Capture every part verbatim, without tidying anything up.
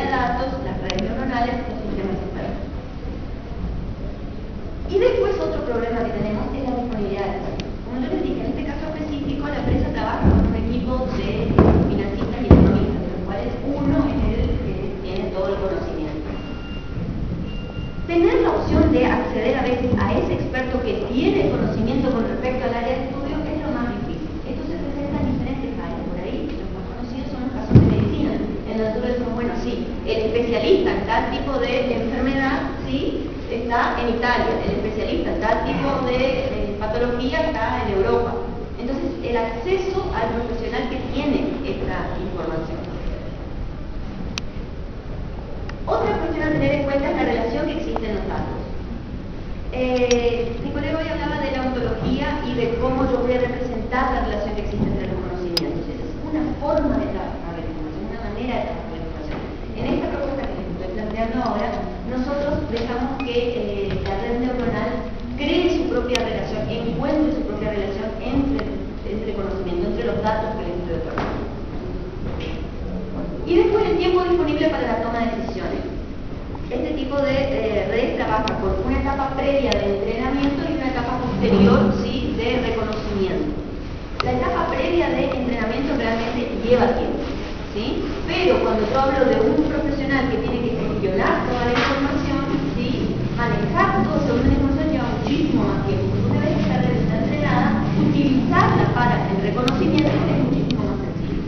de datos, las redes neuronales, los sistemas expertos. Y después otro problema que tenemos es la disponibilidad de datos. Como yo les dije, en este caso específico, la empresa trabaja con un equipo de financistas y economistas, de los cuales uno es el que tiene todo el conocimiento. Tener la opción de acceder a veces a ese experto que tiene conocimiento con respecto al área de estudio es lo más difícil. Esto se presenta en diferentes áreas. Por ahí, los más conocidos son los casos de medicina, en donde nosotros decimos, bueno, sí, el especialista en tal tipo de enfermedad, sí, está en Italia, el especialista en tal tipo de eh, patología está en Europa. Entonces, el acceso al profesional que tiene esta información. Otra cuestión a tener en cuenta es la relación que existe en los datos. Eh, mi colega hoy hablaba de la ontología y de cómo yo voy a representar la relación que existe entre los conocimientos. Esa es una forma de trabajar la información, una manera de trabajar la información. En esta propuesta que les estoy planteando ahora, nosotros dejamos que eh, la red neuronal cree su propia relación, encuentre su propia relación entre, entre conocimiento, entre los datos que le estoy otorgando. Y después el tiempo disponible para la toma de decisiones. Este tipo de eh, red trabaja con una etapa previa de entrenamiento y una etapa posterior, ¿sí?, de reconocimiento. La etapa previa de entrenamiento realmente lleva tiempo, ¿sí? Pero cuando yo hablo de un profesional que tiene que gestionar toda la información, ¿sí?, manejar todo ese volumen de información lleva muchísimo más tiempo. Una vez que esta red está entrenada, utilizarla para el reconocimiento es muchísimo más sencillo.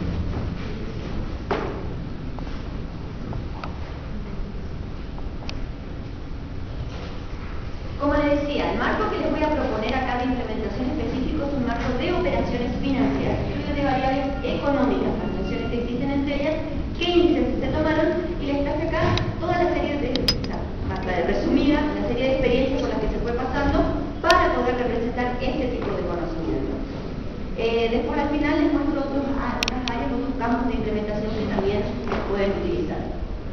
Como les decía, el marco que les voy a proponer acá de implementación específico es un marco de operaciones financieras, estudio de variables económicas, las relaciones que existen entre ellas, qué índices se tomaron, y les traje acá toda la serie de, hasta de resumida, la serie de experiencias por las que se fue pasando para poder representar este tipo de conocimiento. Eh, después al final les muestro otros, otras áreas, otros campos de implementación que también se pueden utilizar.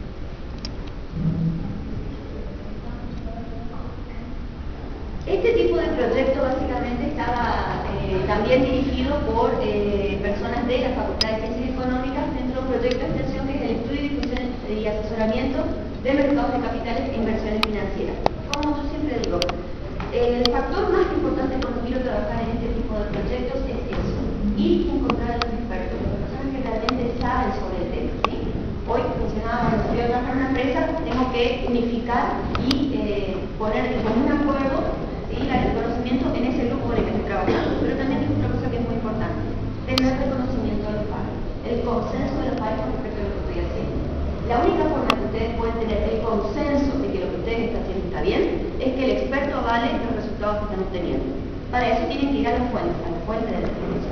Este tipo de proyecto básicamente estaba eh, también dirigido por eh, personas de la Facultad de Ciencias Económicas dentro de un proyecto de extensión que es el estudio, difusión y asesoramiento de mercados de capitales e inversiones financieras. Como yo siempre digo, el factor más importante cuando quiero trabajar en este tipo de proyectos es eso, y encontrar a los expertos, las personas que realmente saben sobre el tema, ¿sí? Hoy mencionaba, cuando voy a trabajar en una empresa, tengo que unificar y eh, poner en común acuerdo el conocimiento en ese grupo en el que estoy trabajando. Pero también hay otra cosa que es muy importante: tener reconocimiento de los pares, el consenso de los pares con respecto a lo que estoy haciendo. La única forma que ustedes pueden tener el consenso de que lo que ustedes están haciendo está bien es que el experto avale los resultados que están obteniendo. Para eso tienen que ir a las fuentes, a las fuentes de la experiencia.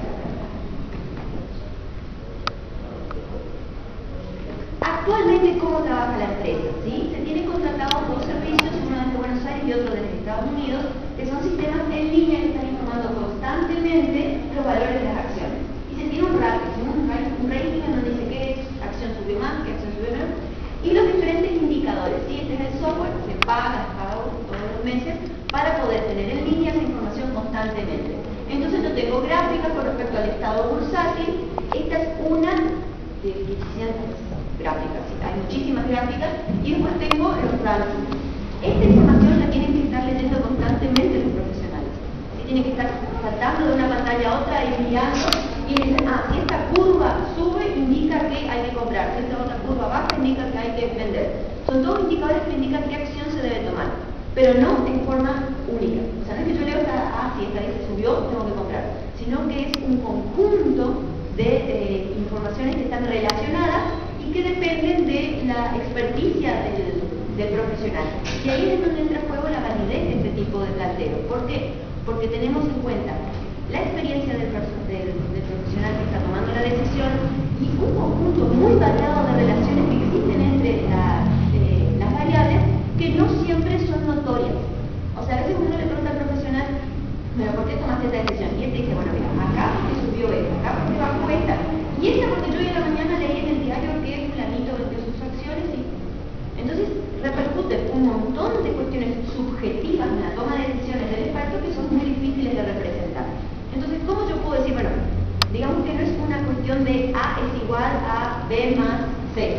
Actualmente, ¿cómo trabaja la empresa? ¿Sí? Se tienen contratados dos servicios, uno desde Buenos Aires y otro desde Estados Unidos, que son sistemas en línea que están informando constantemente los valores de las acciones. Y se tiene un rating, un rating en donde dice qué acción subió más, qué acción subió menos, y los diferentes indicadores. ¿Sí? Este es el software que se paga, se paga todos los meses, para poder tener en línea esa información constantemente. Entonces yo tengo gráficas con respecto al estado bursátil. Esta es una de quinientas gráficas, ¿sí? Hay muchísimas gráficas, y después tengo los rankings. Esta información la tienen que estar leyendo constantemente los profesionales. ¿Sí? Tienen que estar saltando de una pantalla a otra y mirando y dicen, ah, si esta curva sube indica que hay que comprar, si esta otra curva baja indica que hay que vender. Son todos indicadores que indican qué acción se debe tomar, pero no en forma única. O sea, no es que yo leo esta, ah, si esta dice subió, tengo que comprar, sino que es un conjunto de eh, informaciones que están relacionadas y que dependen de la experticia del, del profesional. Y ahí es donde entra en juego la validez de este tipo de planteo. ¿Por qué? Porque tenemos en cuenta la experiencia del, del, del profesional que está tomando la decisión y un conjunto muy variado de relaciones que existen entre la, eh, las variables que no siempre son notorias. O sea, a veces uno le pregunta al profesional, pero ¿por qué tomaste esta decisión? Y él te dice, bueno, mira, acá porque subió esta, acá porque bajó esta, y esta porque yo hoy en la mañana leí en el diario que fulanito vendió sus acciones, y entonces repercute un montón de cuestiones subjetivas en la toma de decisiones del experto que son muy difíciles de representar. Entonces, ¿cómo yo puedo decir, bueno, digamos que no es una cuestión de A es igual a B más C,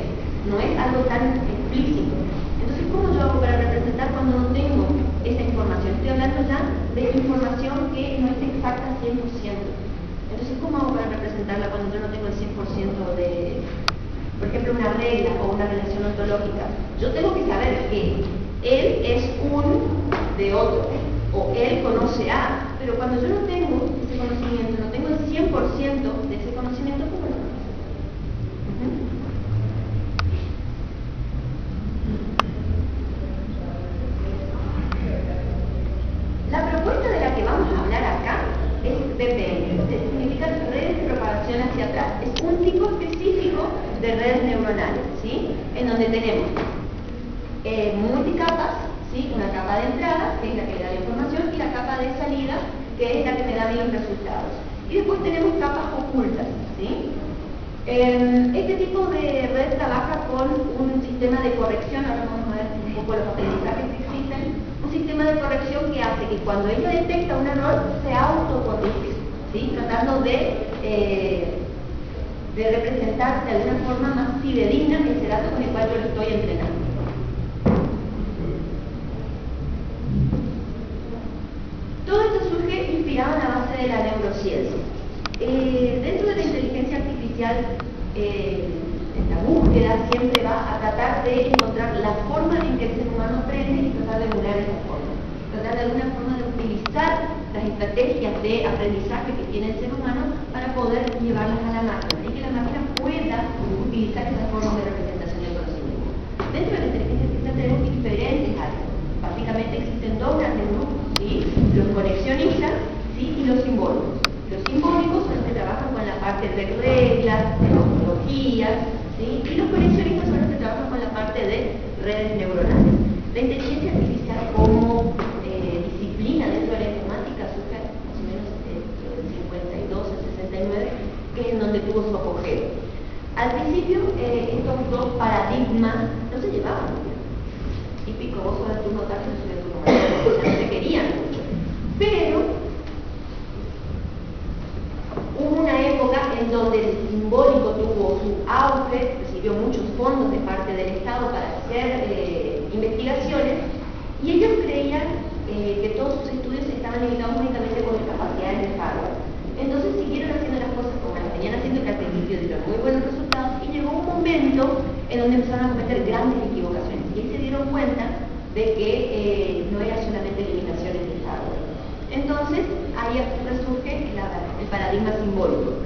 no es algo tan explícito. Entonces, ¿cómo yo hago para representar cuando no tengo esa información? Estoy hablando ya de información que no es exacta al cien por ciento. Entonces, ¿cómo hago para representarla cuando yo no tengo el cien por ciento de, por ejemplo, una regla o una relación ontológica? Yo tengo que saber que él es un de otro, o él conoce a, pero cuando yo no tengo ese conocimiento, no tengo el cien por ciento de ese conocimiento, ¿cómo lo represento? La propuesta de la que vamos a hablar acá es D P N, que significa redes de propagación hacia atrás. Es un tipo específico de redes neuronales, ¿sí? En donde tenemos eh, multicapas, ¿sí? Una capa de entrada, que es la que me da la información, y la capa de salida, que es la que me da a mí los resultados. Y después tenemos capas ocultas, ¿sí? Eh, este tipo de red trabaja con un sistema de corrección. Ahora vamos a ver un poco los aprendizajes que existen. Un sistema de corrección que hace que cuando ella detecta un error se autocorrige, ¿sí? Tratando de, eh, de representar de alguna forma más fidedigna ese dato con el cual yo lo estoy entrenando. Todo esto surge inspirado en la base de la neurociencia. Eh, dentro de la inteligencia artificial, eh, la búsqueda siempre va a tratar de encontrar la forma en que el ser humano aprende y tratar de emular esa forma. Tratar de alguna forma de utilizar las estrategias de aprendizaje que tiene el ser humano para poder llevarlas a la máquina y que la máquina pueda utilizar esa forma de representación del conocimiento. Dentro de la inteligencia artificial tenemos diferentes áreas. Básicamente existen dos grandes grupos, ¿sí? Los conexionistas, ¿sí? Y los simbólicos. Los simbólicos son los que trabajan con la parte de reglas, de ontologías, ¿sí? Y los conexionistas son los que trabajan con la parte de redes neuronales. La inteligencia artificial como eh, disciplina dentro de la informática surge más o menos eh, del cincuenta y dos al sesenta y nueve, que es en donde tuvo su apogeo. Al principio, eh, estos dos paradigmas no se llevaban muy bien. Típico, vos sobre tu notario, yo sobre tu notario, no se querían mucho. Pero hubo una época en donde el simbólico tuvo su auge, recibió muchos fondos de parte del Estado para hacer eh, investigaciones, y ellos creían eh, que todos sus estudios estaban limitados únicamente por las capacidades de hardware. Entonces siguieron haciendo las cosas como las venían haciendo, que al principio dieron muy buenos resultados, y llegó un momento en donde empezaron a cometer grandes equivocaciones, y ahí se dieron cuenta de que eh, no eran solamente limitaciones de hardware. Entonces, ahí resurge la, el paradigma simbólico.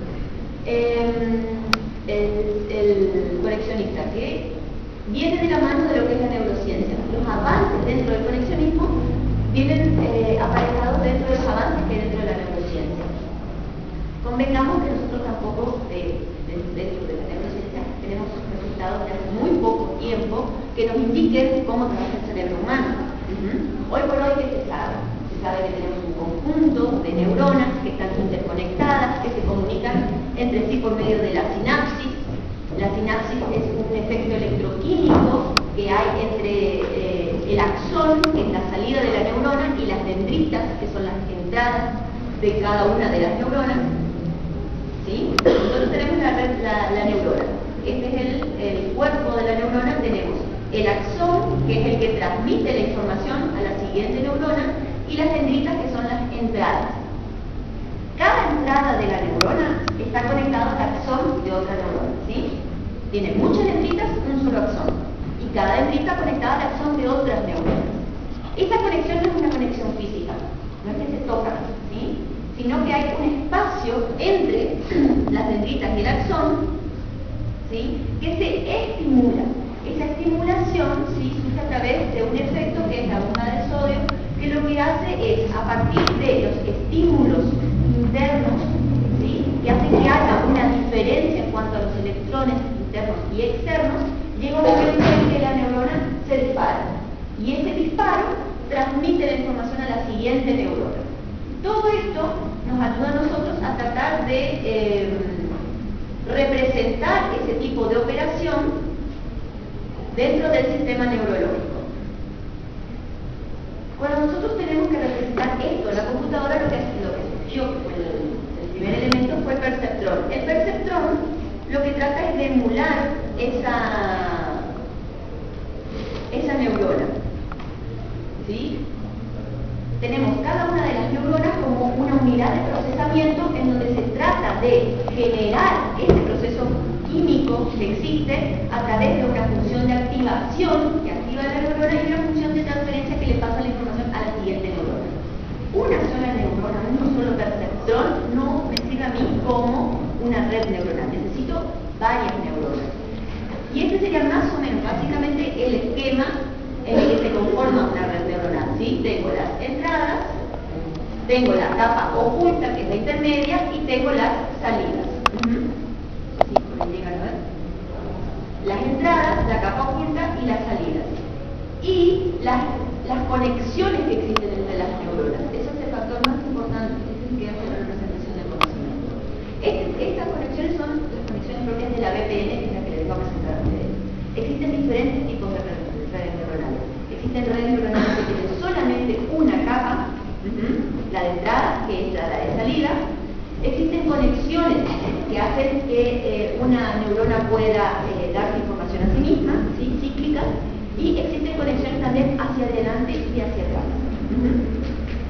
Eh, el, el conexionista, que viene de la mano de lo que es la neurociencia. Los avances dentro del conexionismo vienen eh, aparejados dentro de los avances que hay dentro de la neurociencia. Convengamos que nosotros tampoco, de, de, dentro de la neurociencia, tenemos resultados de hace muy poco tiempo que nos indiquen cómo trabaja el cerebro humano. Uh-huh. Hoy por hoy, ¿qué se sabe? Se sabe que tenemos un conjunto de neuronas que están interconectadas, que se comunican entre sí por medio de la sinapsis. La sinapsis es un efecto electroquímico que hay entre eh, el axón, que es la salida de la neurona, y las dendritas, que son las entradas de cada una de las neuronas. ¿Sí? Entonces tenemos la, la, la neurona. Este es el, el cuerpo de la neurona. Tenemos el axón, que es el que transmite la información a la siguiente neurona, y las dendritas, que son las entradas. Cada entrada de la neurona está conectada al axón de otra neurona, ¿sí? Tiene muchas dendritas, un solo axón, y cada dendrita conectada al axón de otras neuronas. Esta conexión no es una conexión física, no es que se tocan, ¿sí? Sino que hay un espacio entre las dendritas y el axón, ¿sí? Que se estimula. Esa estimulación, ¿sí? Surge a través de un efecto que es la bomba de sodio, que lo que hace es, a partir de los estímulos internos, ¿sí? Que hacen que haya una diferencia en cuanto a los electrones internos y externos, llega un momento en que la neurona se dispara. Y ese disparo transmite la información a la siguiente neurona. Todo esto nos ayuda a nosotros a tratar de eh, representar ese tipo de operación dentro del sistema neurológico. Cuando nosotros tenemos que representar esto en la computadora, lo que, lo que surgió, el, el primer elemento fue el perceptrón. El perceptrón lo que trata es de emular esa, unidad de procesamiento en donde se trata de generar este proceso químico que existe a través de una función de activación que activa la neurona y una función de transferencia que le pasa la información a la siguiente neurona. Una sola neurona, un solo perceptrón no me sirve a mí como una red neuronal, necesito varias neuronas. Y este sería más o menos básicamente el esquema en el que se conforma una red neuronal, ¿sí? Tengo las entradas, tengo la capa oculta, que es la intermedia, y tengo las salidas. Uh-huh. Sí, por ahí llegan a ver. Las entradas, la capa oculta y las salidas. Y las, las conexiones que existen entre las neuronas. Ese es el factor más importante, es el que hace la representación del conocimiento. Este, estas conexiones son las conexiones propias de la B P N, que es la que les voy a presentar a ustedes. Existen diferentes tipos de redes neuronales. Existen redes neuronales que tienen solamente una capa, uh-huh, la de entrada, que es la de salida. Existen conexiones que hacen que eh, una neurona pueda eh, dar información a sí misma, ¿sí? Cíclicas, y existen conexiones también hacia adelante y hacia atrás. Uh-huh.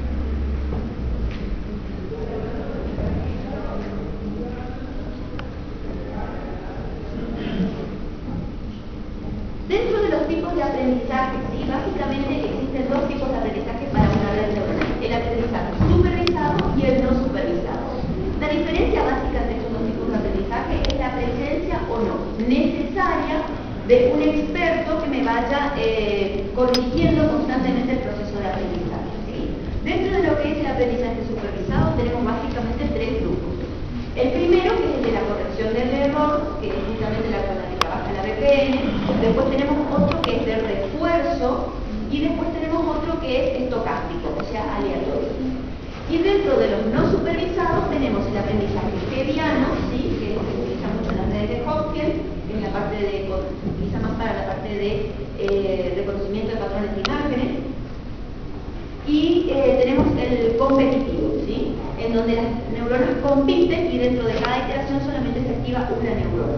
Dentro de los tipos de aprendizaje, ¿sí? Básicamente existen dos tipos de aprendizaje para una red neuronal: el aprendizaje supervisado y el no supervisado. La diferencia básica entre estos dos tipos de aprendizaje es la presencia o no necesaria de un experto que me vaya eh, corrigiendo constantemente el proceso de aprendizaje, ¿sí? Dentro de lo que es el aprendizaje supervisado tenemos básicamente tres grupos. El primero, que es el de la corrección del error, que es justamente la con la que trabaja la B P N. Después tenemos otro que es de refuerzo, y después tenemos otro que es estocástico, o sea, aleatorio. Y dentro de los no supervisados tenemos el aprendizaje hebbiano, ¿sí? Que se utiliza mucho en las redes de Hopkins, que es la parte de, se utiliza más para la parte de eh, reconocimiento de patrones de imágenes. Y eh, tenemos el competitivo, ¿sí? En donde las neuronas compiten y dentro de cada iteración solamente se activa una neurona.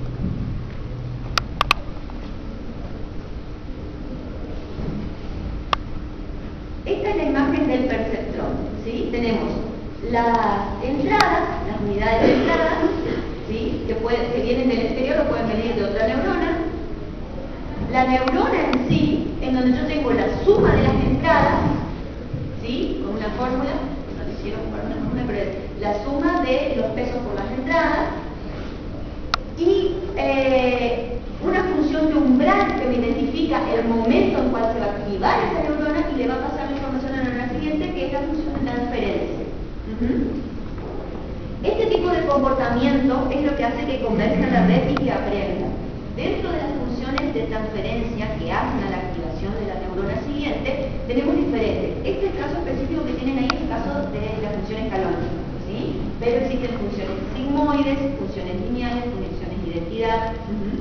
Esta es la imagen del perceptrón, ¿sí? Tenemos las entradas, las unidades de entrada, ¿sí? que, puede, que vienen del exterior o pueden venir de otra neurona. La neurona en sí, en donde yo tengo la suma de las entradas, ¿sí? Con una fórmula, no lo hicieron por una fórmula, pero es la suma de los pesos por las entradas, y eh, una función de umbral que me identifica el momento en cual se va a activar esa neurona y le va a pasar la información a la neurona siguiente, que es la función de transferencia. Uh-huh. Este tipo de comportamiento es lo que hace que converja la red y que aprenda. Dentro de las funciones de transferencia que hacen a la activación de la neurona siguiente, tenemos diferentes. Este es el caso específico que tienen ahí, el caso de la función escalónica, ¿sí? Pero existen funciones sigmoides, funciones lineales, funciones de identidad. Uh-huh.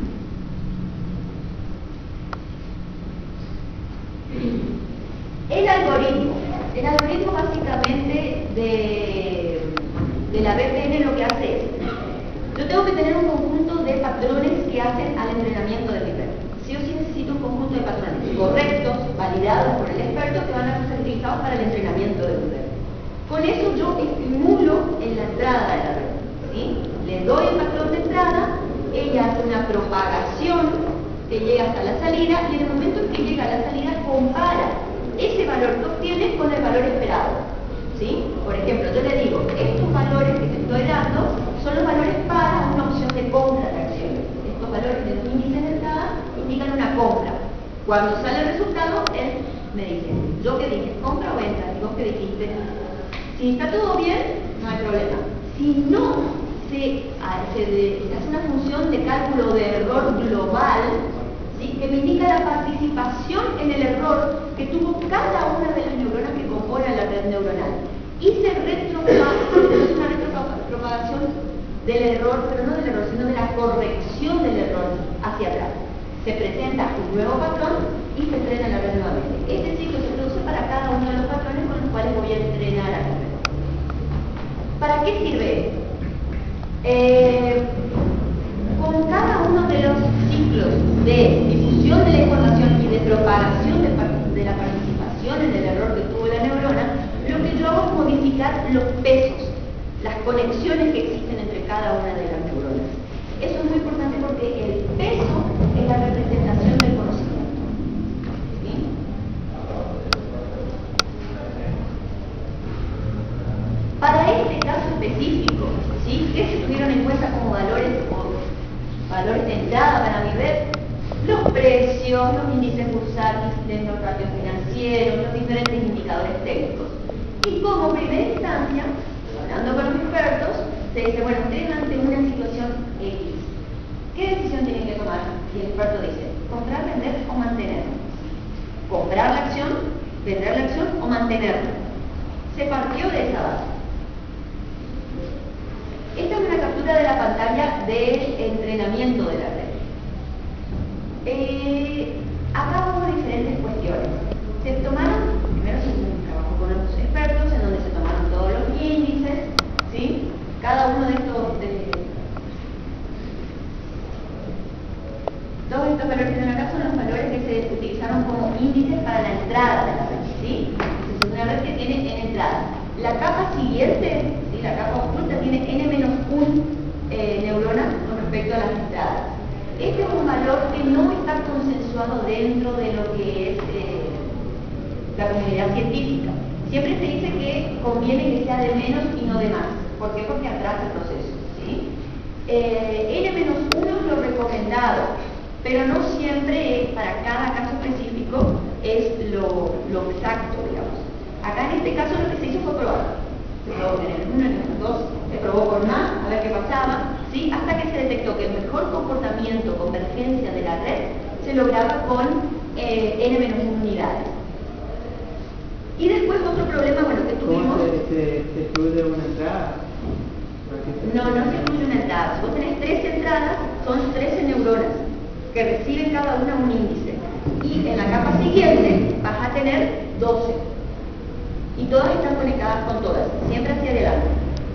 El algoritmo. El algoritmo básicamente de, de la B P N lo que hace es, yo tengo que tener un conjunto de patrones que hacen al entrenamiento del experto. Sí o sí necesito un conjunto de patrones correctos, validados por el experto, que van a ser utilizados para el entrenamiento del experto. Con eso yo estimulo en la entrada de la red, ¿sí? Le doy el patrón de entrada, ella hace una propagación que llega hasta la salida, y en el momento en que llega a la salida compara ese valor que obtiene con el valor esperado, ¿sí? Por ejemplo, yo le digo, estos valores que te estoy dando son los valores para una opción de compra de acciones. Estos valores del índice de entrada indican una compra. Cuando sale el resultado, él me dice, ¿yo qué dije? ¿Compra o venta? ¿Y vos qué dijiste? Si está todo bien, no hay problema. Si no, se, se, de, se hace una función de cálculo de error global, ¿sí? Que me indica la participación en el error que tuvo cada una de las neuronas que componen la red neuronal. Y se retropropaga, es una retropropagación del error, pero no del error, sino de la corrección del error hacia atrás. Se presenta un nuevo patrón y se entrena la red nuevamente. Este ciclo se produce para cada uno de los patrones con los cuales voy a entrenar a la red. ¿Para qué sirve esto? Eh, con cada uno de los ciclos de difusión de la información y de propagación de, de la participación en el error que tuvo la neurona, lo que yo hago es modificar los pesos conexiones que existen entre cada una de las neuronas. Eso es muy importante porque el peso es la representación del conocimiento. ¿Sí? Para este caso específico, ¿sí?, ¿qué se tuvieron en cuenta como valores, como valores de entrada para mi red? Los precios, los índices bursátiles, los ratios financieros, los diferentes indicadores técnicos. Y como primera instancia, hablando con los expertos, se dice, bueno, ustedes ante una situación X, ¿qué decisión tienen que tomar? Y el experto dice, comprar, vender o mantener. Comprar la acción, vender la acción o mantenerla. Se partió de esa base. Esta es una captura de la pantalla del entrenamiento de la red. Eh, acá hubo diferentes cuestiones. Se tomaron, primero se hizo un trabajo con los expertos en donde se tomaron todos los índices, ¿sí? Cada uno de estos, de, todos estos valores que tienen acá son los valores que se utilizaron como índices para la entrada de la red, ¿sí? Es una red que tiene n entradas. La capa siguiente, ¿sí?, la capa oculta, tiene n menos uno eh, neuronas con respecto a las entradas. Este es un valor que no está consensuado dentro de lo que es eh, la comunidad científica. Siempre se dice que conviene que sea de menos y no de más. ¿Por qué? Porque atrasa el proceso, ¿sí? Eh, n menos uno es lo recomendado, pero no siempre, para cada caso específico, es lo, lo exacto, digamos. Acá en este caso lo que se hizo fue probar. Se probó en el uno, en el dos, se probó con más, a ver qué pasaba, ¿sí?, hasta que se detectó que el mejor comportamiento, convergencia de la red, se lograba con eh, n menos uno unidades. Y después otro problema, bueno, que tuvimos... ¿Cómo se, se, se excluye una entrada? No, no se excluye una entrada. Si vos tenés trece entradas, son trece neuronas que reciben cada una un índice. Y en la capa siguiente vas a tener doce. Y todas están conectadas con todas, siempre hacia adelante.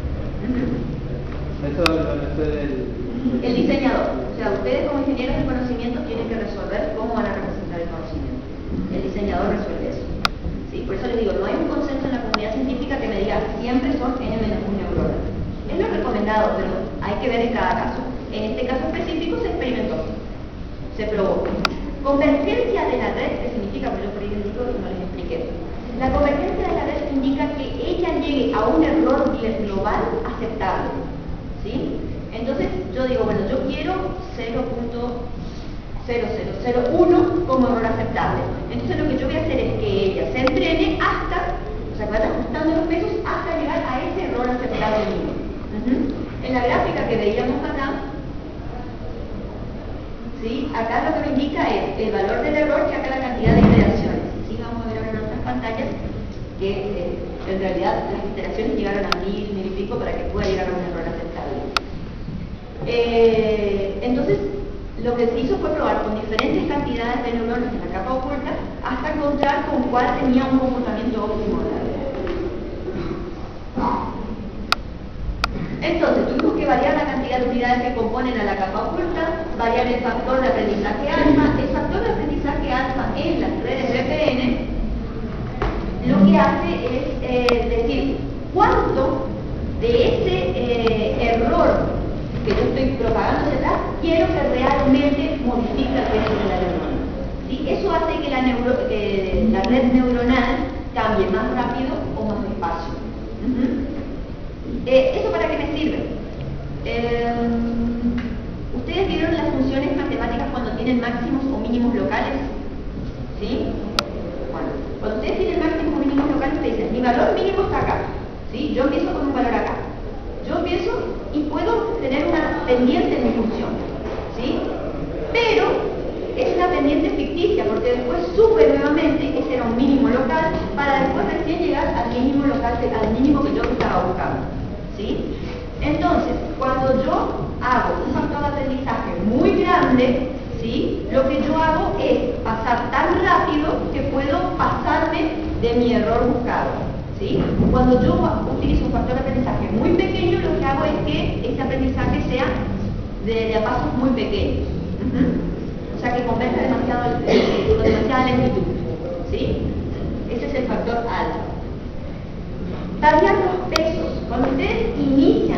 Eso lo hace el... El diseñador. O sea, ustedes como ingenieros de conocimiento tienen que resolver cómo van a representar el conocimiento. El diseñador resuelve eso. ¿Sí? Por eso les digo, no hay un consenso en la comunidad científica que me diga siempre son n menos uno neuronas. Es lo recomendado, pero hay que ver en cada caso. En este caso específico se experimentó, se probó. Convergencia de la red, ¿qué significa? Pues yo por ahí les digo y no les expliqué. La convergencia de la red indica que ella llegue a un error global aceptable, ¿sí? Entonces yo digo, bueno, yo quiero cero punto cero cero cero uno como error aceptable. Entonces lo que yo voy a hacer es que ella se entrene hasta, o sea, que vaya ajustando los pesos hasta llegar a ese error aceptable mínimo. Uh-huh. En la gráfica que veíamos acá, ¿sí?, acá lo que me indica es el valor del error que acá la cantidad de iteraciones. Sí, vamos a ver ahora en otras pantallas que eh, en realidad las iteraciones llegaron a mil, mil y pico para que pueda llegar a un error aceptable. Eh, entonces, lo que se hizo fue probar con diferentes cantidades de neuronas en la capa oculta hasta encontrar con cuál tenía un comportamiento óptimo de la red. Entonces, tuvimos que variar la cantidad de unidades que componen a la capa oculta, variar el factor de aprendizaje alfa. El factor de aprendizaje alfa en las redes V P N lo que hace es eh, decir cuánto de ese eh, error que yo estoy propagando hacia atrás quiero que realmente modifique el peso de la neurona. ¿Sí? Eso hace que la, neuro, eh, la red neuronal cambie más rápido o más despacio. Uh-huh. Eh, ¿Eso para qué me sirve? Eh, ¿Ustedes vieron las funciones matemáticas cuando tienen máximos o mínimos locales? ¿Sí? Bueno, cuando ustedes tienen máximos o mínimos locales, ustedes dicen, mi valor mínimo está acá. ¿Sí? Yo empiezo con un valor acá. Yo empiezo y puedo tener una pendiente en mi función. ¿Sí? Pero es una pendiente ficticia, porque después sube nuevamente, ese era un mínimo local, para después recién llegar al mínimo local, al mínimo que yo estaba buscando. ¿Sí? Entonces, cuando yo hago un factor de aprendizaje muy grande, ¿sí?, lo que yo hago es pasar tan rápido que puedo pasarme de mi error buscado. ¿Sí? Cuando yo utilizo un factor de aprendizaje muy pequeño, lo que hago es que este aprendizaje sea de, de a pasos muy pequeños. Uh-huh. O sea, que converja demasiado, eh, con demasiada lentitud. ¿Sí? Ese es el factor alfa. Variar los pesos. Cuando ustedes inician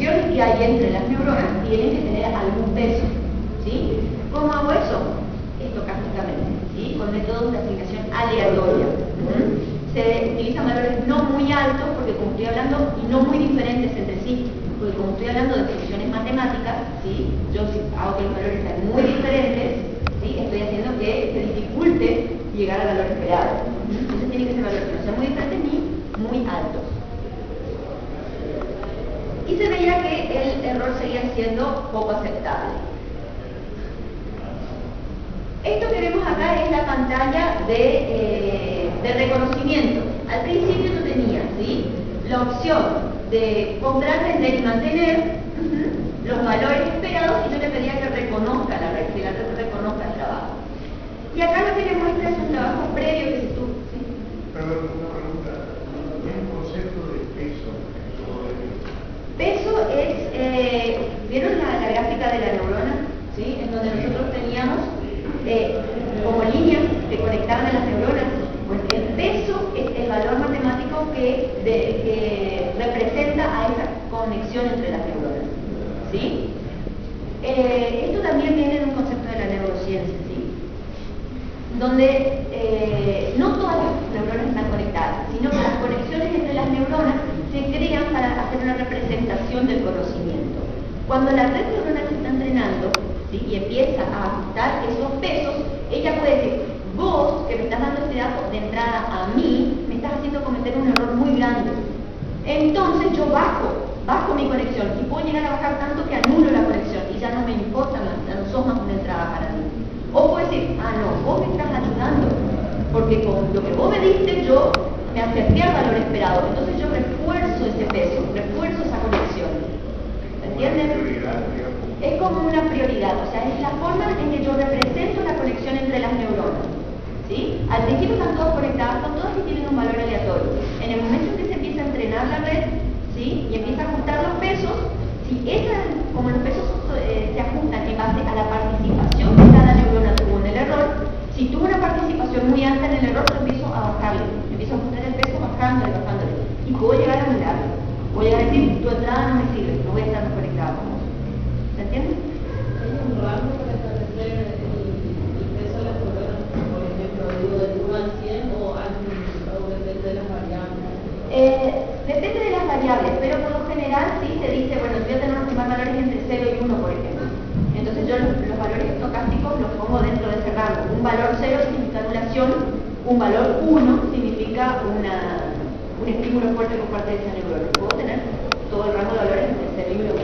conexiones que hay entre las neuronas tienen que tener algún peso, ¿sí? ¿Cómo hago eso? Estocásticamente, ¿sí? Con métodos de asignación aleatoria. ¿Mm? Se utilizan valores no muy altos, porque como estoy hablando, y no muy diferentes entre sí, porque como estoy hablando de funciones matemáticas, ¿sí? Yo si hago que los valores sean muy diferentes, ¿sí? Estoy haciendo que se dificulte llegar al valor esperado. Entonces tienen que ser valores que no sean muy diferentes ni muy altos. Y se veía que el error seguía siendo poco aceptable. Esto que vemos acá es la pantalla de, eh, de reconocimiento. Al principio yo tenía, ¿sí?, la opción de comprar, vender y mantener uh-huh, los valores esperados, y yo le pedía que reconozca la red, que la red reconozca el trabajo. Y acá lo que le muestra es un trabajo previo que se tuvo. ¿Sí? Perdón, una pregunta. ¿Qué es el concepto de peso en todo esto? Peso es, eh, ¿vieron la, la gráfica de la neurona? ¿Sí? En donde nosotros teníamos Eh, como líneas que conectaban a las neuronas. Pues el peso es el valor matemático que, de, que representa a esa conexión entre las neuronas, ¿sí? Eh, esto también viene de un concepto de la neurociencia, ¿sí? Donde eh, no todas las neuronas están conectadas, sino que las conexiones entre las neuronas se crean para hacer una representación del conocimiento. Cuando la red neuronal se está entrenando, ¿sí?, y empieza a ajustar esos pesos, ella puede decir: vos, que me estás dando este dato de entrada a mí, me estás haciendo cometer un error muy grande. Entonces yo bajo, bajo mi conexión, y puedo llegar a bajar tanto que anulo la conexión, y ya no me importa más, ya no sos más una entrada para mí. O puedo decir: ah, no, vos me estás ayudando, porque con lo que vos me diste, yo me acerqué al valor esperado. Entonces yo refuerzo ese peso, refuerzo esa conexión. ¿Entienden? Es como una prioridad, o sea, es la forma en que yo represento la conexión entre las neuronas, ¿sí? Al principio están todas conectadas con todas y tienen un valor aleatorio. En el momento en que se empieza a entrenar la red, ¿sí?, y empieza a ajustar los pesos, si esa, como los pesos eh, se ajustan en base a la participación que cada neurona tuvo en el error, si tuvo una participación muy alta en el error, yo empiezo a bajarle, empiezo a ajustar el peso bajándole, bajándole, y puedo llegar a anularlo. Voy a decir: tu entrada no me sirve, no voy a estar más conectada con vos. ¿Se entiende? ¿Hay un rango para establecer el, el peso de las neuronas, por ejemplo, digo del uno al cien, o, al, o depende de las variables? Eh, depende de las variables, pero por lo general sí se dice: bueno, yo tengo que tomar valores entre cero y uno, por ejemplo. Entonces yo los, los valores estocásticos los pongo dentro de ese rango. Un valor cero significa anulación, un valor uno significa una, un estímulo fuerte por parte de esa neurona. Puedo tener todo el rango de valores entre cero y uno.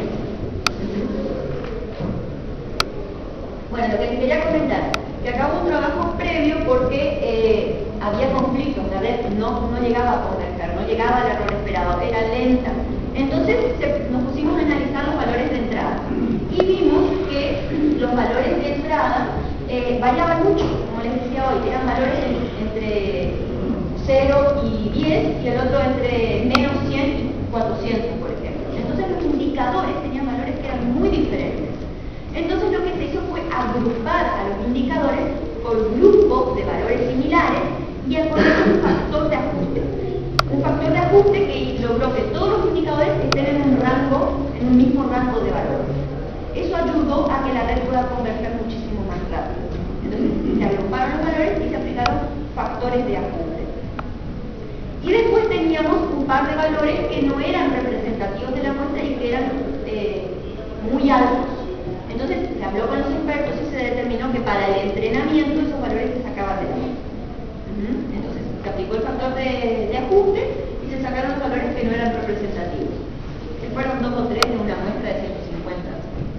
Bueno, lo que te quería comentar, que acá hubo un trabajo previo porque eh, había conflictos, la red no, no llegaba a converger, no llegaba al error esperado, era lenta. Entonces se, nos pusimos a analizar los valores de entrada y vimos que los valores de entrada eh, variaban mucho, como les decía hoy, eran valores en, entre cero y diez, y el otro entre menos cien y cuatrocientos, por ejemplo. Entonces los indicadores tenían valores que eran muy diferentes. Entonces lo que se hizo fue agrupar a los indicadores por grupos de valores similares y poner un factor de ajuste. Un factor de ajuste que logró que todos los indicadores estén en un rango, en un mismo rango de valor. Eso ayudó a que la red pueda converger muchísimo más rápido. Entonces se agruparon los valores y se aplicaron factores de ajuste. Y después teníamos un par de valores que no eran representativos de la muestra y que eran eh, muy altos. Entonces se habló con los expertos y se determinó que para el entrenamiento esos valores se sacaban de la muestra. Uh-huh. Entonces se aplicó el factor de, de ajuste y se sacaron los valores que no eran representativos. Que fueron dos o tres de una muestra de ciento cincuenta.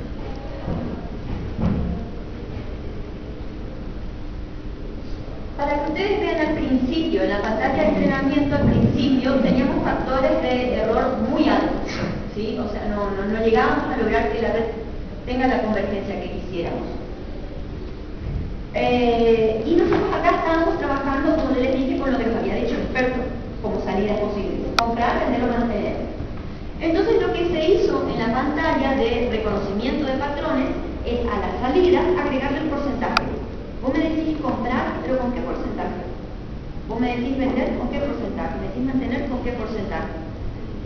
Para que ustedes vean al principio, en la pantalla de entrenamiento al principio teníamos factores de error muy altos, ¿sí? O sea, no, no, no llegábamos a lograr que la red tenga la convergencia que quisiéramos. Eh, y nosotros acá estábamos trabajando, como les dije, con lo que nos había dicho el experto, como salidas posibles: comprar, vender o mantener. Entonces lo que se hizo en la pantalla de reconocimiento de patrones es a la salida agregarle un porcentaje. Vos me decís comprar, pero ¿con qué porcentaje? Vos me decís vender, ¿con qué porcentaje? Me decís mantener, ¿con qué porcentaje?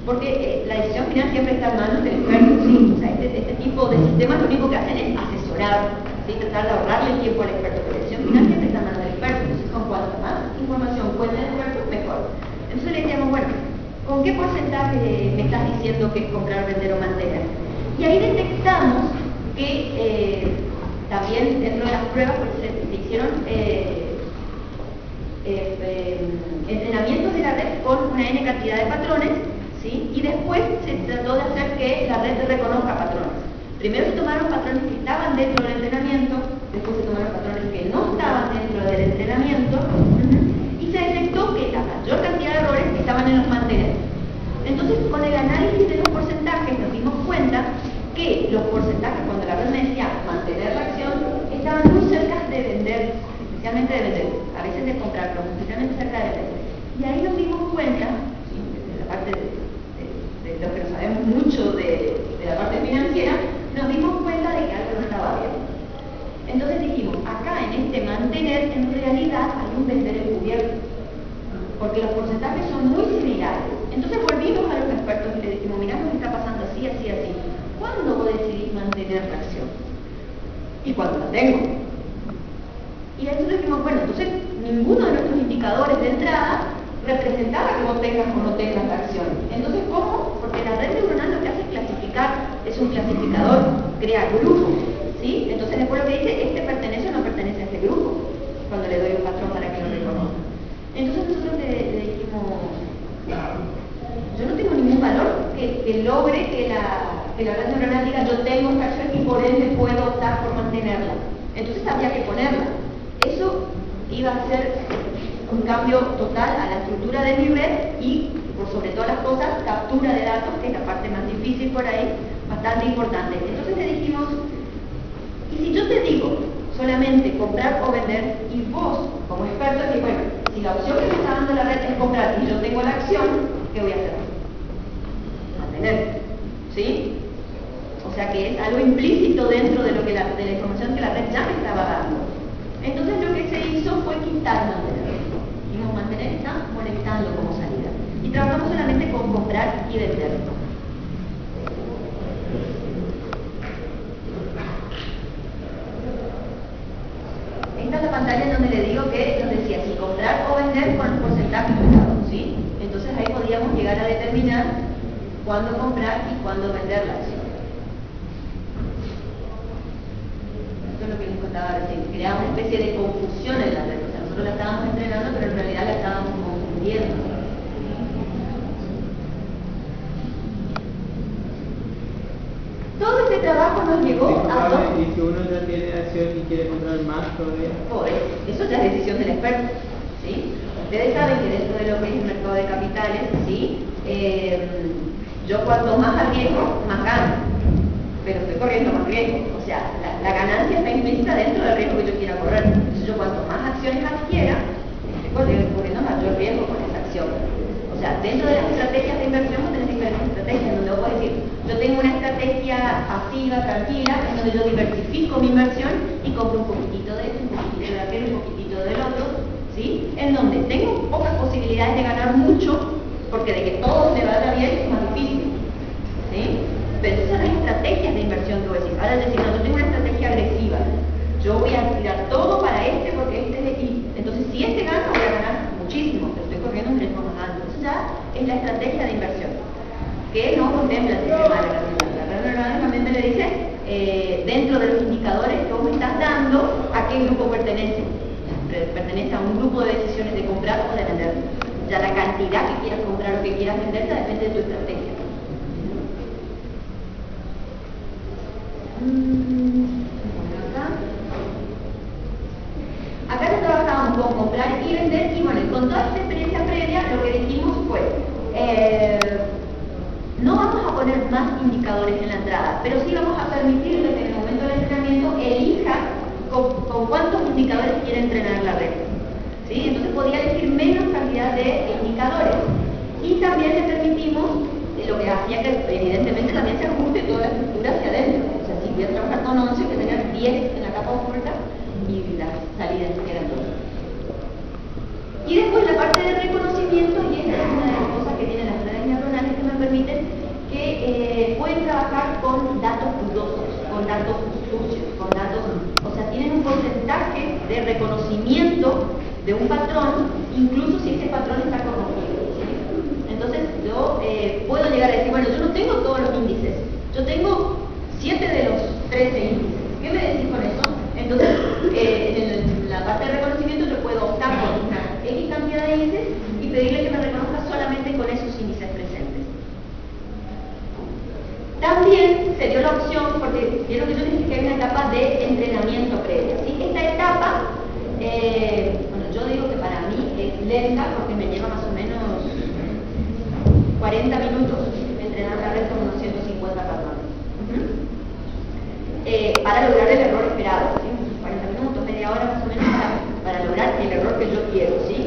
Porque eh, la decisión final siempre está en manos del experto, ¿sí? O sea, este, este tipo de sistemas lo único que hacen es asesorar, ¿sí? Tratar de ahorrarle el tiempo al experto, pero la decisión final siempre está en manos del experto. Entonces, con cuanto más información cuente el experto, mejor. Entonces le decíamos, bueno, ¿con qué porcentaje me estás diciendo que es comprar, vender o mantener? Y ahí detectamos que eh, también dentro de las pruebas pues, se, se hicieron eh, eh, eh, entrenamientos de la red con una N cantidad de patrones, ¿sí? Y después se trató de hacer que la red reconozca patrones. Primero se tomaron patrones que estaban dentro del entrenamiento, después se tomaron patrones que no estaban dentro del entrenamiento, y se detectó que la mayor cantidad de errores estaban en los mantener. Entonces, con el análisis de los porcentajes nos dimos cuenta que los porcentajes, cuando la red me decía mantener la acción, estaban muy cerca de vender, especialmente de vender, a veces de comprar, pero especialmente cerca de vender. Y ahí nos dimos cuenta, ¿sí? Desde la parte de, de, de lo que no sabemos mucho de, de la parte financiera, nos dimos cuenta de que algo no estaba bien. Entonces dijimos, acá en este mantener, en realidad hay un vender encubierto, porque los porcentajes son muy similares. Entonces volvimos a los expertos y le dijimos, mirá lo que está pasando así, así, así. ¿Cuándo vos decidís mantener la acción? Y cuando la tengo. Y entonces dijimos, bueno, entonces ninguno de nuestros indicadores de entrada representaba que vos tengas o no tengas la acción. Entonces, ¿cómo? Porque la red neuronal lo que hace es clasificar, es un clasificador, crea grupos, ¿sí? Entonces después lo que dice, este pertenece o no pertenece a este grupo, cuando le doy un patrón para que lo reconozca. Entonces nosotros le, le dijimos, yo no tengo ningún valor que, que logre que la, que la red neuronal diga yo tengo esta acción y por ende puedo optar por mantenerla. Entonces había que ponerla. Eso iba a ser un cambio total a la estructura de mi red y, por sobre todas las cosas, captura de datos, que es la parte más difícil por ahí, bastante importante. Entonces le dijimos, y si yo te digo solamente comprar o vender, y vos, como experto, decís, bueno, si la opción que me está dando la red es comprar y yo tengo la acción, ¿qué voy a hacer? Mantener, ¿sí? O sea que es algo implícito dentro de lo que la, de la información que la red ya me estaba dando. Entonces lo que se hizo fue quitar mantener. Dijimos, mantener está molestando como salida. Y trabajamos solamente con comprar y vender. Esta es la pantalla en donde le digo que nos decía si comprar o vender con el porcentaje usado, ¿sí? Entonces ahí podíamos llegar a determinar cuándo comprar y cuándo vender la acción. Esto es lo que les contaba recién, creaba una especie de confusión en la red. O sea, nosotros la estábamos entrenando, pero en realidad la estábamos confundiendo. Todo este trabajo nos llevó a dos... Y si uno ya tiene acción y quiere comprar más todavía. Pues, eso ya es decisión del experto, ¿sí? Ustedes saben que dentro de lo que es el mercado de capitales, ¿sí? Eh, yo cuanto más arriesgo, más gano. Pero estoy corriendo más riesgo. O sea, la, la ganancia está implícita dentro del riesgo que yo quiera correr. Entonces yo cuanto más acciones adquiera, estoy corriendo mayor riesgo con esa acción. O sea, dentro de las estrategias de inversión vos tenés diferentes estrategias, donde vos podés decir, yo tengo una estrategia pasiva, tranquila, en donde yo diversifico mi inversión y compro un poquitito de esto, un poquitito de aquel, un poquitito del otro, ¿sí? En donde tengo pocas posibilidades de ganar mucho, porque de que todo me vaya bien es más difícil, ¿sí? Pero esas son las estrategias de inversión que voy a decir. Ahora es decir, no, yo tengo una estrategia agresiva, yo voy a tirar todo para este porque este es de aquí. Entonces, si este gana, voy a ganar muchísimo, pero estoy corriendo un riesgo más alto. Eso ya es la estrategia de inversión, que no contempla el sistema de la red neuronal. También me le dice, eh, dentro de los indicadores que vos me estás dando, a qué grupo pertenece. Pertenece a un grupo de decisiones de comprar o de vender. Ya la cantidad que quieras comprar o que quieras vender ya depende de tu estrategia. Acá. Acá ya trabajábamos con comprar y vender y bueno, con toda esta experiencia previa lo que dijimos fue eh, no vamos a poner más indicadores en la entrada, pero sí vamos a permitirle que en el momento del entrenamiento elija con, con cuántos indicadores quiere entrenar la red, ¿sí? Entonces podía elegir menos cantidad de indicadores y también le permitimos eh, lo que hacía que evidentemente también se ajuste toda la estructura hacia adentro. Voy a trabajar con once, que tenía diez en la capa oculta y las salidas eran dos. Y después la parte de reconocimiento, y esta es una de las cosas que tienen las redes neuronales que me permite datos sucios, con datos, o sea, tienen un porcentaje de reconocimiento de un patrón, incluso si ese patrón está corrompido, ¿sí? Entonces yo eh, puedo llegar a decir, bueno, yo no tengo todos los índices, yo tengo siete de los trece índices. ¿Qué me decís con eso? Entonces, eh, en la parte de reconocimiento yo puedo optar por una X cantidad de índices y pedirle que me reconozca solamente con esos índices presentes. También se dio la opción, porque vieron que yo dije que hay una etapa de entrenamiento previa, ¿sí? Esta etapa, eh, bueno, yo digo que para mí es lenta porque me lleva más o menos cuarenta minutos entrenar la red con unos ciento cincuenta patrones. Uh-huh. eh, para lograr el error esperado, ¿sí? cuarenta minutos, media hora más o menos para, para lograr el error que yo quiero, ¿sí?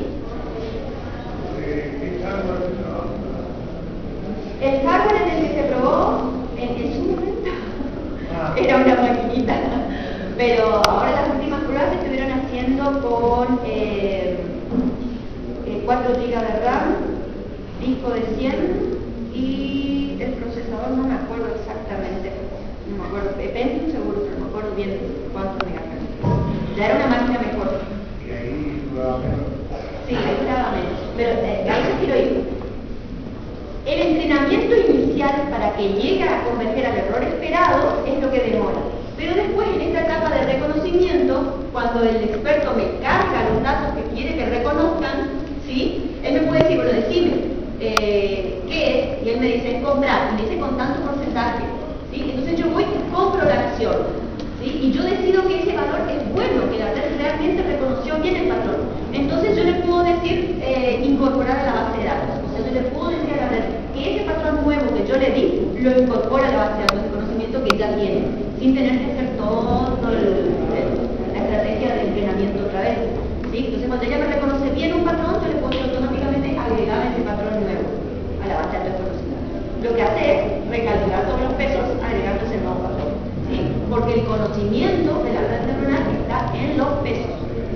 El hardware en el que se probó en, en su momento era una maquinita, pero ahora las últimas pruebas se estuvieron haciendo con eh, eh, cuatro gigas de RAM, disco de cien y el procesador no me acuerdo exactamente, no me acuerdo, Pentium seguro, pero no me acuerdo bien cuántos megahertz. Ya era una máquina mejor. Y ahí duraba menos. Sí, ahí duraba menos, pero eh, ahí se quiero ir. El entrenamiento inicial para que llegue a converger al error esperado es lo que demora. Pero después, en esta etapa de reconocimiento, cuando el experto me carga los datos que quiere que reconozcan, ¿sí? Él me puede decir, bueno, decime, eh, ¿qué es? Y él me dice, es comprar, y me dice con tanto porcentaje, ¿sí? Entonces yo voy y compro la acción, ¿sí? Y yo decido que ese valor es bueno, que la red realmente reconoció bien el patrón. Entonces yo le puedo decir, eh, incorporar a la base de datos. O sea, yo le puedo decir a la red que ese patrón nuevo que yo le di, lo incorpora a la base de datos de conocimiento que ya tiene, sin tener que hacer todo el, el, la estrategia de entrenamiento otra vez, ¿sí? Entonces cuando ella me reconoce bien un patrón, yo le puedo automáticamente agregar ese patrón nuevo a la base de datos de conocimiento. Lo que hace es recalcular todos los pesos agregando ese nuevo patrón, ¿sí? Porque el conocimiento de la red neuronal está en los pesos.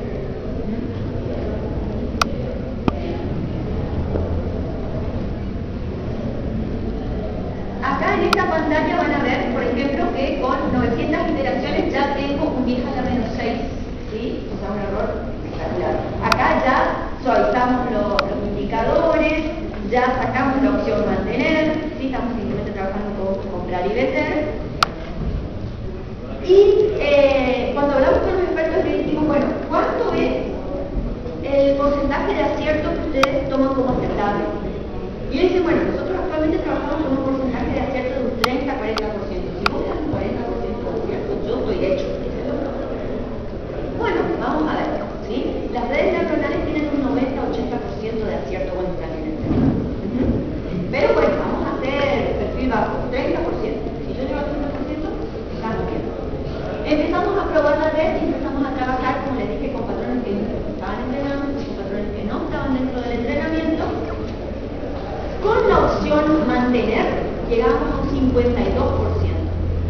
Acá en esta pantalla van a ver, por ejemplo, que con novecientas iteraciones ya tengo un vieja la menos seis, ¿sí? O sea, un error espectacular. Acá ya suavizamos los, los indicadores, ya sacamos la opción mantener, ¿sí? Estamos simplemente trabajando con comprar y vender. Y eh, cuando hablamos con los expertos les decimos, bueno, ¿cuánto es el porcentaje de acierto que ustedes toman como aceptable? Y él dice, bueno, nosotros actualmente trabajamos con un porcentaje de acierto de un treinta a cuarenta por ciento. Si vos das un cuarenta por ciento de acierto, yo estoy hecho. Bueno, vamos a ver, ¿sí? Las redes neuronales tienen un noventa a ochenta por ciento de acierto cuando están en el término. Uh-huh. Pero bueno, vamos a hacer perfil bajo, treinta por ciento. Si yo llego al treinta por ciento, estamos bien. Empezamos a probar la red y empezamos a trabajar, como les dije, con patrones que estaban entrenando, con patrones que no estaban dentro del entrenamiento. Con la opción mantener, llegamos a un cincuenta y dos por ciento.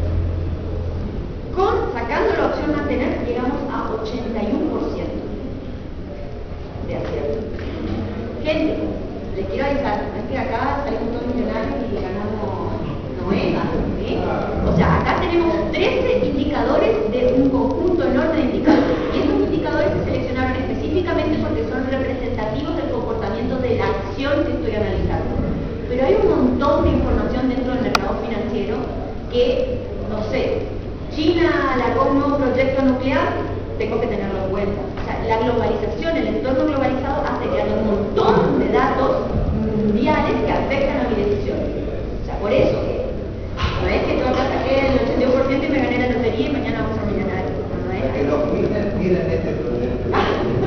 Con, sacando la opción mantener, llegamos a ochenta y uno por ciento de acierto. Gente, les quiero avisar, es que acá salimos todos millonarios y ganamos noventa, ¿sí? O sea, acá tenemos trece indicadores de un conjunto enorme de indicadores. Y estos indicadores se seleccionaron específicamente porque son representativos del comportamiento de la acción que estoy analizando. Pero hay un montón de información dentro del mercado financiero que, no sé, China alargó un nuevo proyecto nuclear, tengo que tenerlo en cuenta. O sea, la globalización, el entorno globalizado hace que haya un montón de datos mundiales que afectan a mi decisión. O sea, por eso, no es que yo acá saqué el ochenta y uno por ciento y me gané la lotería y mañana vamos a ser millonarios. No es que los miles tienen este problema.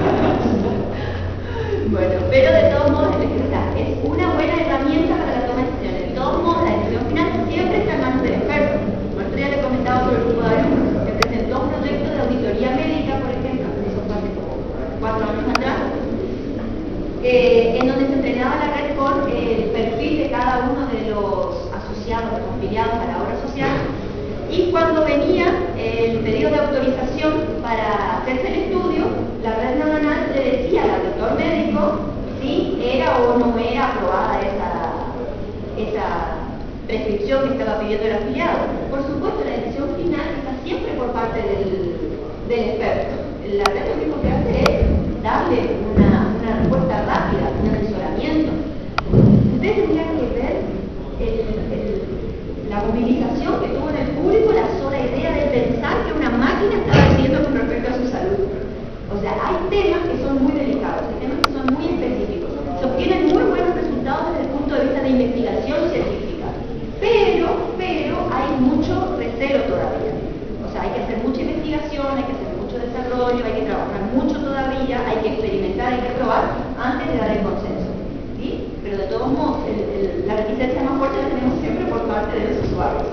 Bueno, pero de todos modos es una buena herramienta para la toma de decisiones. De todos modos, la decisión final siempre está en manos del experto. Como el otro día le comentaba sobre el grupo de alumnos, que presentó un proyecto de auditoría médica, por ejemplo, eso fue hace como cuatro años atrás, eh, en donde se entrenaba la red con el perfil de cada uno de los asociados, los afiliados a la obra social. Y cuando venía el pedido de autorización para hacerse el estudio, la red neuronal le decía al auditor médico si era o no era aprobada esa, esa prescripción que estaba pidiendo el afiliado. Por supuesto, la decisión final está siempre por parte del, del experto. La red lo único que hace es darle una, una respuesta rápida, un asesoramiento. Ustedes tendrían que ver el, el, la movilización que tuvo en el público la sola idea de pensar que una máquina estaba diciendo con respecto a su salud. O sea, hay temas que son muy delicados, hay temas que son muy específicos. Se obtienen muy buenos resultados desde el punto de vista de investigación científica, pero, pero hay mucho recelo todavía. O sea, hay que hacer mucha investigación, hay que hacer mucho desarrollo, hay que trabajar mucho todavía, hay que experimentar, hay que probar antes de dar el consenso. ¿Sí? Pero de todos modos, el, el, la reticencia más fuerte la tenemos siempre por parte de los usuarios.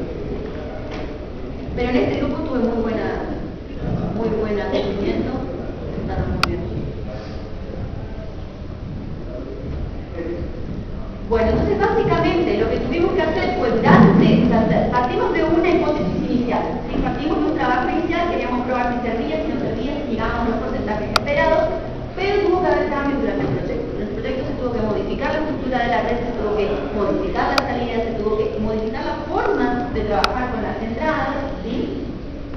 Pero en este grupo tuve muy buena, muy buen atendimiento, estaban muy bien. Bueno, entonces básicamente lo que tuvimos que hacer fue darle, partimos de una hipótesis inicial, ¿sí? Partimos de un trabajo inicial, queríamos probar si servía, si no servía, si llegábamos a los porcentajes esperados, pero tuvo que haber cambios durante el proyecto. En el proyecto se tuvo que modificar la estructura de la red, se tuvo que modificar las salidas, se tuvo que modificar la forma de trabajar con las entradas, ¿sí?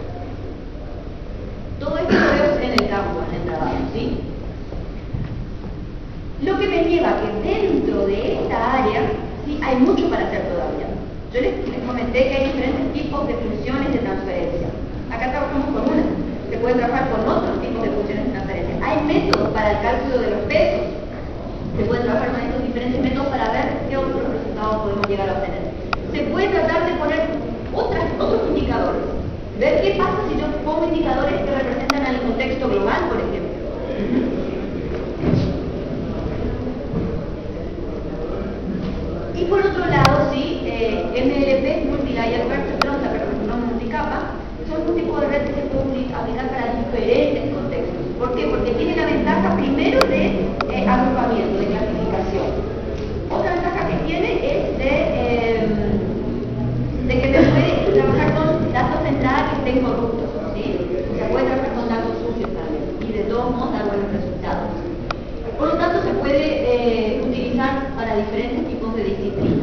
Todo esto lo vemos en el campo, en el trabajo, ¿sí? Lo que me lleva a que dentro de esta área, ¿sí? Hay mucho para hacer todavía. Yo les, les comenté que hay diferentes tipos de funciones de transferencia. Acá trabajamos con una, se puede trabajar con otros tipos de funciones de transferencia. Hay métodos para el cálculo de los pesos. Se puede trabajar con estos diferentes métodos para ver qué otros resultados podemos llegar a obtener. Se puede tratar de poner otras, otros indicadores. Ver qué pasa si yo pongo indicadores que representan al contexto global, por ejemplo. Y por otro lado, sí, eh, M L P, Multilayer Perceptron, no multicapa, son un tipo de red que se puede aplicar para diferentes contextos. ¿Por qué? Porque tiene la ventaja primero de eh, agrupamiento, de clasificación. Otra ventaja que tiene es de, eh, de que se puede trabajar con datos de entrada que estén corruptos, ¿sí? Se puede trabajar con datos sucios también y de todos modos dar buenos resultados. Por lo tanto, se puede eh, utilizar para diferentes tipos de disciplinas.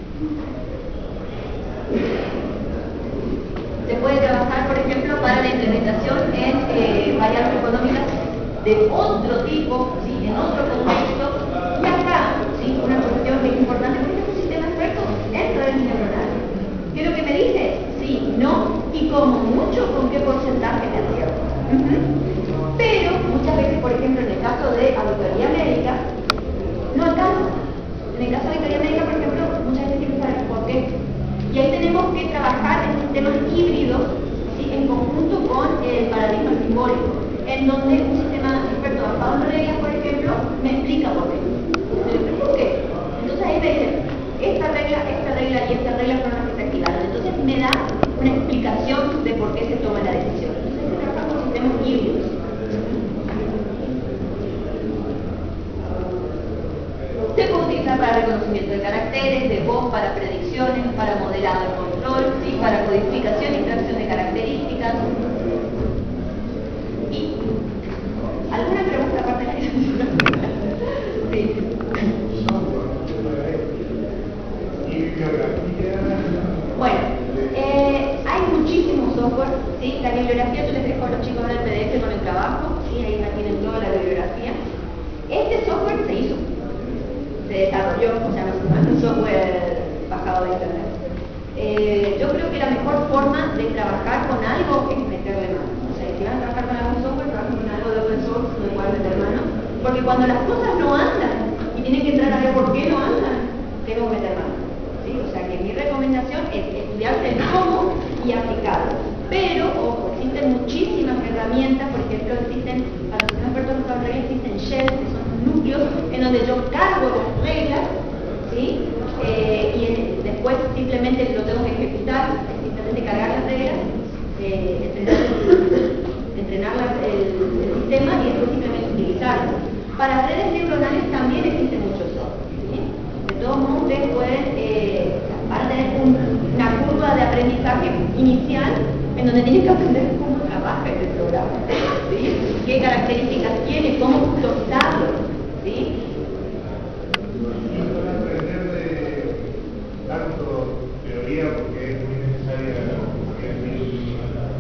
Se puede trabajar, por ejemplo, para la implementación en eh, variables económicas de otro tipo, ¿sí? En otro contexto. Y acá, ¿sí? Una cuestión que es importante, porque este es un sistema experto en redes neuronales. ¿Qué es lo que me dice? Sí, no, y como mucho, con qué porcentaje de acierto. Uh-huh. Pero muchas veces, por ejemplo, en el caso de auditoría médica, no alcanza. En el caso de auditoría médica, por ejemplo, muchas veces tienen que saber por qué. Y ahí tenemos que trabajar en sistemas híbridos, ¿sí? En conjunto con el paradigma simbólico, en donde un sistema experto basado en reglas, por ejemplo, me explica por qué. ¿Me explico por qué? Entonces ahí me dicen, esta regla, esta regla y esta regla fueron las que se activaron. Entonces me da una explicación de por qué se toma la decisión. Entonces se trabaja con sistemas híbridos. Se puede utilizar para reconocimiento de caracteres, de voz, para predicciones, para modelado de control, ¿sí? Para codificación y extracción de características. ¿Y alguna pregunta aparte de la sí. ¿Y bibliografía? Bueno, eh, hay muchísimos software, ¿sí? La bibliografía yo les dejo a los chicos en el P D F con el trabajo, ¿sí? Ahí la tienen toda la bibliografía. Este software se hizo. Se desarrolló, o sea, no es un software bajado de internet. Eh, yo creo que la mejor forma de trabajar con algo es meterle mano. O sea, si van a trabajar con algún software, trabajen con algo de open source, no le pueden meter mano. Porque cuando las cosas no andan y tienen que entrar a ver por qué no andan, tengo que meter mano. ¿Sí? O sea, que mi recomendación es estudiarse el cómo y aplicarlo. Pero, ojo, existen muchísimas herramientas, por ejemplo, existen, para los que no expertos en reglas, existen shells, que son núcleos en donde yo cargo las reglas, ¿sí? Eh, y en, después simplemente lo tengo que ejecutar, simplemente cargar las reglas, eh, entrenar, entrenar las, el, el sistema y después simplemente utilizarlo. Para redes neuronales también existen muchos software, ¿sí? De todos modos, ustedes pueden eh, van a tener un, una curva de aprendizaje inicial en donde tienen que aprender cómo trabaja este programa, ¿sí? Qué características tiene, cómo usarlo, ¿sí? Y para aprender de tanto teoría, porque es muy necesaria la teoría,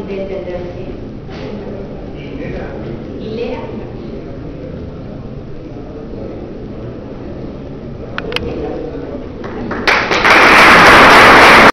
de entender